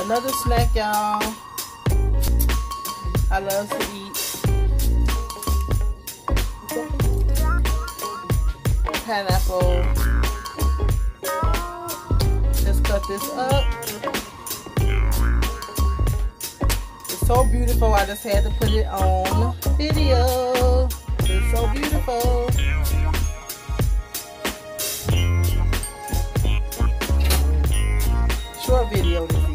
Another snack, y'all. I love to eat pineapple. Just cut this up. It's so beautiful. I just had to put it on video. It's so beautiful. Short video this evening.